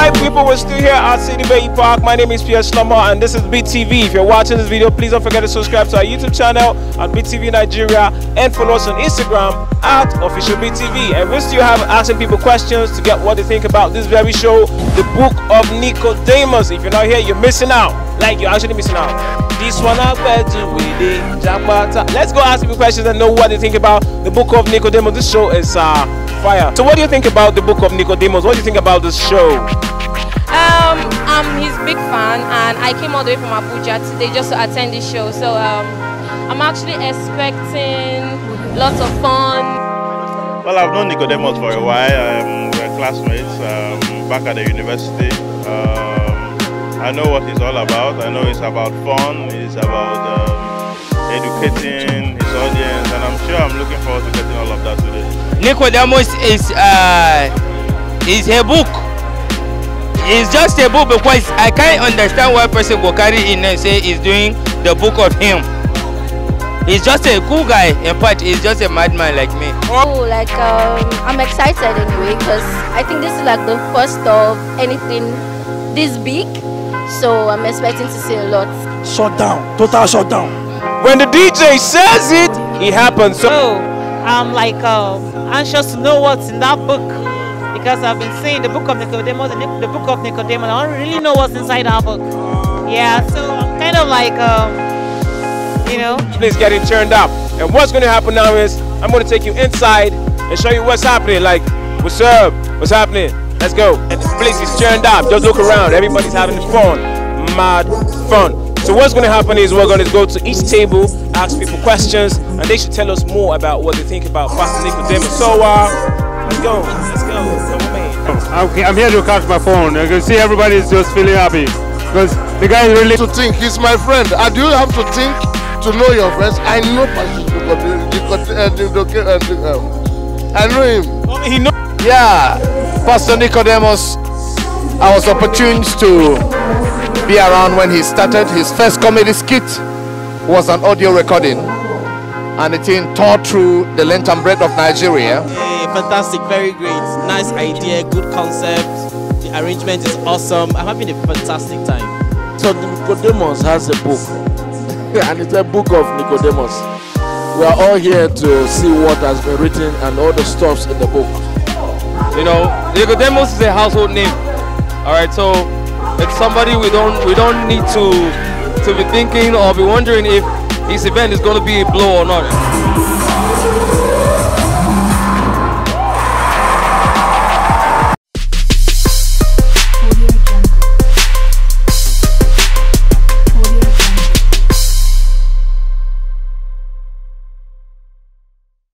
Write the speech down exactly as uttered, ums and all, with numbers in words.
Alright people, we're still here at City Bay Park. My name is Pierre Slummer and this is B T V. If you're watching this video, please don't forget to subscribe to our YouTube channel at B T V Nigeria and follow us on Instagram at Official B T V. And we still have asking people questions to get what they think about this very show, the Book of Nicodemus. If you're not here, you're missing out. Like, you're actually missing out. This one I do with it. Let's go ask people questions and know what they think about the Book of Nicodemus. This show is uh, fire. So what do you think about the Book of Nicodemus? What do you think about this show? Um, I'm his big fan and I came all the way from Abuja today just to attend this show. So um, I'm actually expecting lots of fun. Well, I've known Nicodemus for a while. Um, we're classmates um, back at the university. Um, I know what he's all about. I know it's about fun. It's about um, educating his audience, and I'm sure I'm looking forward to getting all of that today. Nicodemus is uh, is a book. It's just a book because I can't understand why a person will carry in and say he's doing the book of him. He's just a cool guy. In fact, he's just a madman like me. Oh, like um, I'm excited anyway because I think this is like the first of anything this big. So I'm expecting to see a lot. Shut down, total shut down. When the D J says it, it happens. So oh, I'm like um, anxious to know what's in that book because I've been seeing the Book of Nicodemus, the Book of Nicodemus. I don't really know what's inside that book. Yeah, so I'm kind of like, um, you know. Please get it turned up. And what's going to happen now is I'm going to take you inside and show you what's happening. Like, what's up? What's happening? Let's go. And the place is turned up. Just look around. Everybody's having fun. Mad fun. So what's going to happen is we're going to go to each table, ask people questions, and they should tell us more about what they think about Pastor Nicodemus. So uh, let's go. Let's go. Okay, I'm here to catch my phone. You can see everybody is just feeling happy because the guy is really to think. He's my friend. I do have to think to know your friends. I know Pastor Nicodemus. I know him. Oh, he knows. Yeah, Pastor Nicodemus, I was opportune to be around when he started. His first comedy skit was an audio recording, and it tore through the length and breadth of Nigeria. Hey, fantastic, very great, nice idea, good concept. The arrangement is awesome. I'm having a fantastic time. So Nicodemus has a book, and it's a book of Nicodemus. We are all here to see what has been written and all the stuffs in the book. You know, Nicodemus is a household name. All right, so it's somebody we don't we don't need to to be thinking or be wondering if this event is going to be a blow or not.